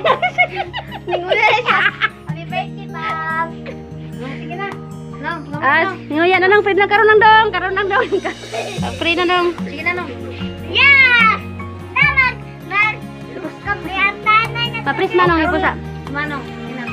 Ninguya siya. Happy birthday, Bob. Sige na. Nong, Nguya na nang free na karon nang dong. Free na dong. sige na, Nong. Yes! Tamag! Kabriyantan na. Papris manong ipusa. Manong, ina.